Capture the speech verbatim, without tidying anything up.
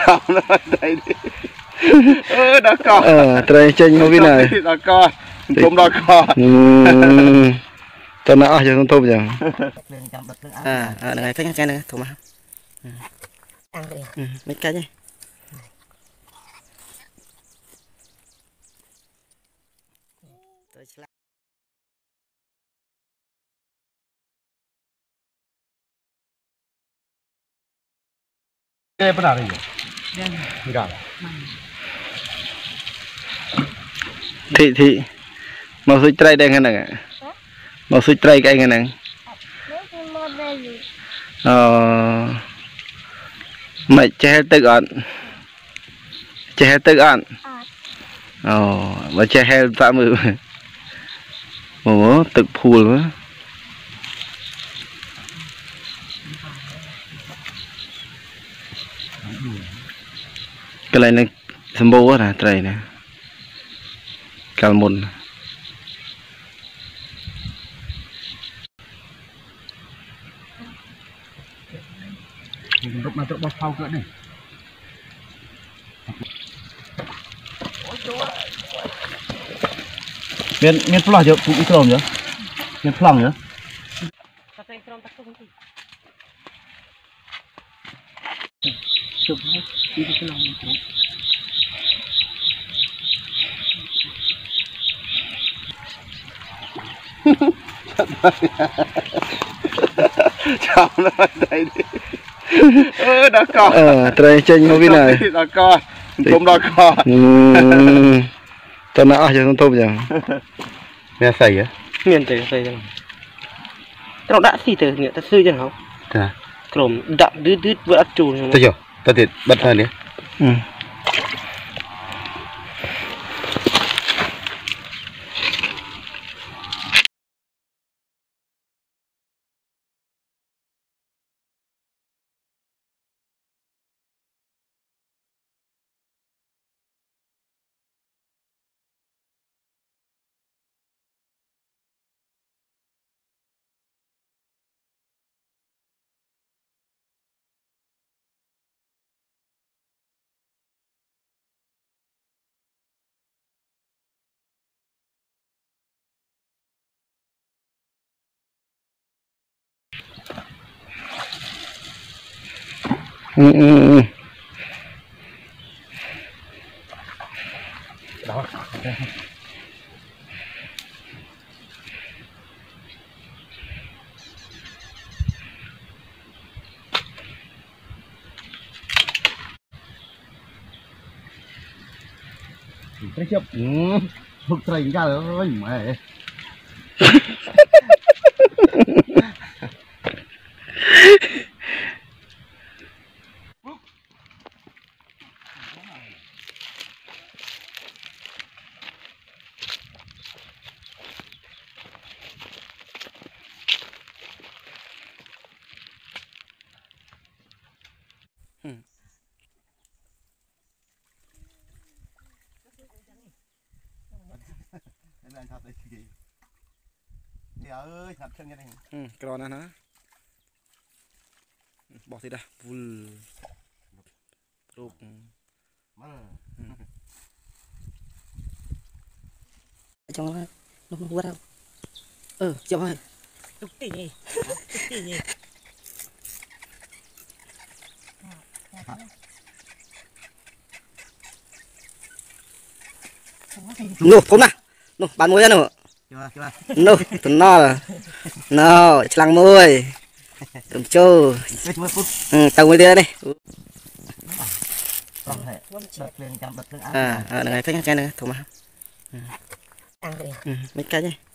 chào nó đây đi ơ đã co ờ trời chênh không biết này đã co tôm đã co cho nó ở trong tôm chẳng à à này thấy cái này thùng mà mấy cái nhỉ cái bên nào đây nhỉ thị thị màu suy trai đen cái này màu suy trai cái cái này ờ mày che tự ăn che tự ăn ờ mà che heo tạm mười ủa tự phù nữa cái này này sâm bố à trời này cào mồn lúc mà tụi bác phao cỡ này miền miền phẳng chưa cũng ít lòng nhá miền phẳng nhá chào nó đây đi ơ đã co ờ trời chênh không biết này đã co tôm đã co cho nó ở trong tôm chẳng nghe sấy á miền tây tây chẳng nó đã xì từ nghĩa ta sư chẳng không à cồn đậm đứt đứt vừa ăn chùn tôi hiểu tôi thì bật ra đi ừ. Ừ, ừ, ừ. Đó. Cái chụp hụt trời ra rồi mày anh thật đấy gì thì ơi thật chân như này ừ cái đó nó bỏ thì đây vùi rụp trong nó nó không đâu ừ chậm ơi tục tỉ nhỉ tục tỉ nhỉ nô phun nè nô bán muối ra nô nô tuần no là no chlang muối tôm trâu ừ tàu muối đi à à này thấy cái này thùng mà mấy cái nhỉ